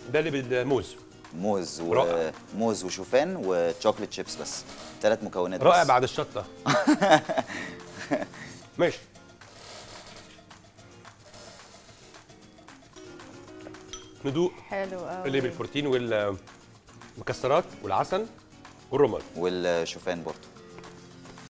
ده اللي بالموز. موز رائع. موز وشوفان وتشوكلت شيبس، بس 3 مكونات رائع بس. بعد الشطه. ماشي. ندوق حلو قوي. اللي بالبروتين والمكسرات والعسل والرمان والشوفان برضه.